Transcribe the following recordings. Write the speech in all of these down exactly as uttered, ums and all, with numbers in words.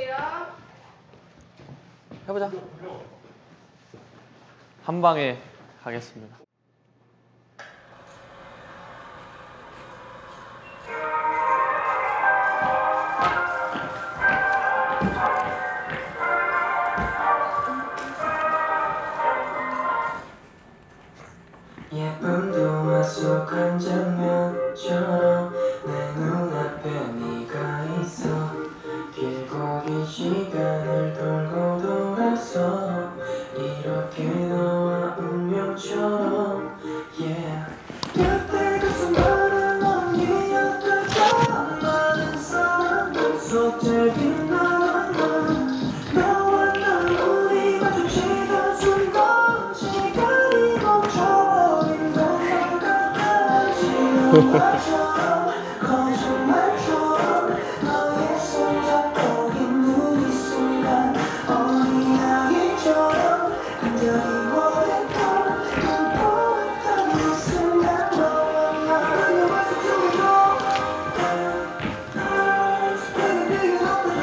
해보자. 한 방에 가겠습니다. 예쁜 동화 속 한 장면처럼 내 눈앞에 네가 있어 길고 긴 시간을 돌고 돌아서 이렇게 너와 운명처럼 yeah 곁에 그 수많은 넘기었던 많은 사람들 속 제일 빛나는 넌 너와 난 우리 마주치던 순간 시간이 멈춰버린 것만 같아 지금처럼 거짓말처럼 너의 손잡고 있는 이 순간 어린아이처럼 간절히 원했던 꿈꿔왔던 이 순간 너와 나는 영화속 중이고 Baby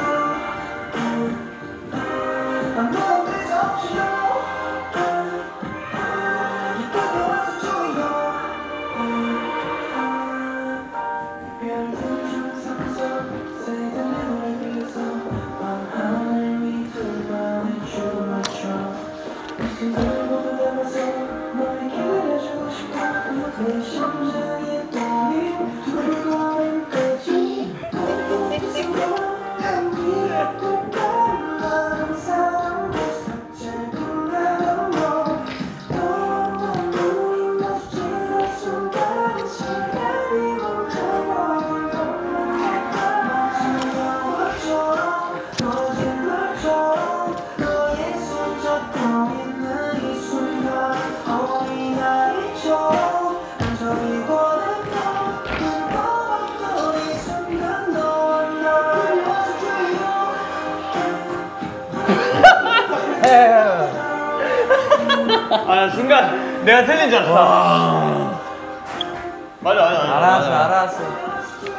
I'm not this optional 예쁜 영화속 중이고 별들 중 서서 새던 내 노래 위에서 밤하늘 위 둘만의 춤을 춰 무슨 날 모두 담아서 너에게 알려주고 싶어 내 심장의 떨림 불거림까지 한 뒤에 또 다른 사람들 속 짧은 나로 너와 눈이 마주치는 순간 시간이 멈춰버린 것만 같아 지겨워처럼 거짓말처럼 너의 손잡고 있는 이 순간 어린아이처럼 간절히 원했던 꿈꿔왔던 이 순간 너와 나를 마주치고 아 순간 내가 틀린 줄 알았어. 맞아 맞아 맞아. 알았어 알았어.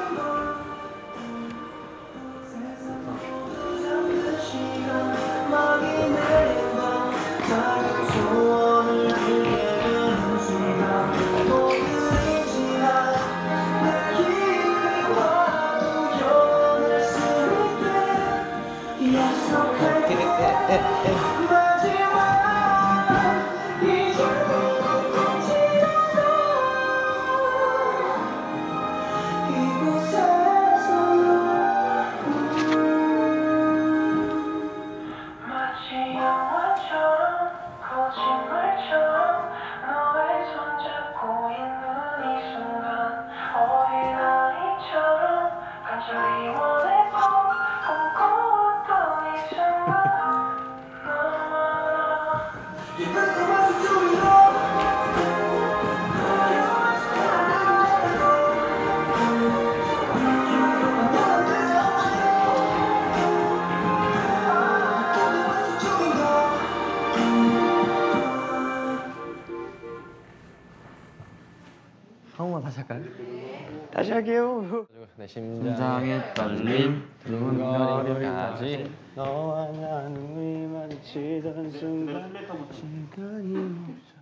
한 번만 다시 할까요? 다시 할게요. 내 심장의 떨림 두근거림까지 너와 난 우리 마주치던 순간 시간이 멈춰